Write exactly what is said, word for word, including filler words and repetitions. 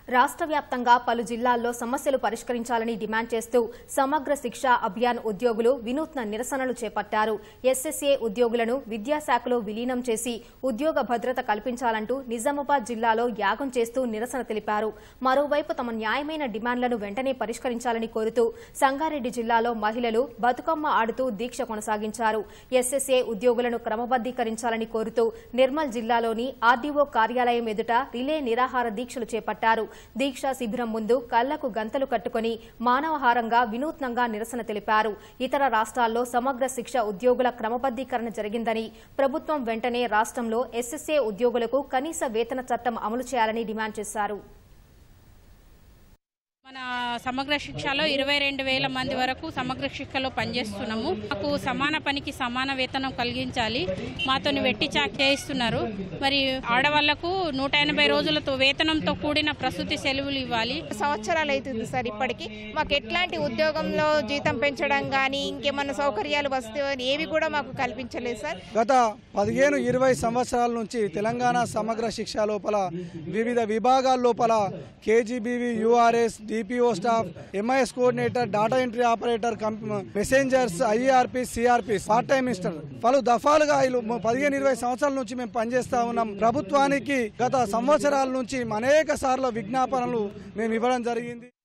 రాష్ట్ర వ్యాప్తంగా పలు జిల్లాల్లో సమస్యలు పరిష్కరించాలని డిమాండ్ చేస్తూ సమగ్ర శిక్ష అభియాన్ ఉద్యోగులు వినూత్న నిరసనలు చేపట్టారు. ఎస్ఎస్ఏ ఉద్యోగులను విద్యాశాఖలో విలీనం చేసి ఉద్యోగ భద్రత కల్పించాలంటూ నిజామాబాద్ జిల్లాలో యాగం చేస్తూ నిరసన తెలిపారు. మరోవైపు తమ న్యాయమైన డిమాండ్లను వెంటనే పరిష్కరించాలని కోరుతూ సంగారెడ్డి జిల్లాలో మహిళలు బతుకమ్మ ఆడుతూ దీక్ష కొనసాగించారు. ఎస్ఎస్ఏ ఉద్యోగులను క్రమబద్దీకరించాలని కోరుతూ నిర్మల్ జిల్లాలోని ఆర్డీఓ కార్యాలయం ఎదుట రిలే నిరాహార దీక్షలు చేపట్టారు. దీక్షా శిబిరం ముందు కళ్లకు గంతలు కట్టుకుని మానవహారంగా వినూత్నంగా నిరసన తెలిపారు. ఇతర రాష్ట్రాల్లో సమగ్ర శిక్ష ఉద్యోగుల క్రమబద్దీకరణ జరిగిందని, ప్రభుత్వం వెంటనే రాష్ట్రంలో ఎస్ఎస్ఏ ఉద్యోగులకు కనీస వేతన చట్టం అమలు చేయాలని డిమాండ్ చేశారు. మన సమగ్ర శిక్షలో ఇరవై రెండు వేల మంది వరకు సమగ్ర శిక్షలో పనిచేస్తున్నాము. మాకు సమాన పనికి సమాన వేతనం కలిగించాలి. మాతోని వెట్టి చాక్ చేయిస్తున్నారు. మరి ఆడవాళ్లకు నూట ఎనభై రోజులతో వేతనంతో కూడిన ప్రసూతి సెలవులు ఇవ్వాలి. సంవత్సరాలు అవుతుంది సార్. ఇప్పటికీ మాకు ఎట్లాంటి ఉద్యోగంలో జీతం పెంచడం కానీ ఇంకేమన్నా సౌకర్యాలు వస్తే ఏవి కూడా మాకు కల్పించలేదు సార్. గత పదిహేను ఇరవై సంవత్సరాల నుంచి తెలంగాణ సమగ్ర శిక్ష లోపల వివిధ విభాగాల లోపల KGBV, URS, DPO staff, MIS coordinator, data entry operator, messengers, IRP, CRP, part time minister పలు దఫాలుగా పదిహేను ఇరవై సంవత్సరాల నుంచి మేము పనిచేస్తా ఉన్నాం. ప్రభుత్వానికి గత సంవత్సరాల నుంచి అనేక సార్లు విజ్ఞాపనలు మేము ఇవ్వడం జరిగింది.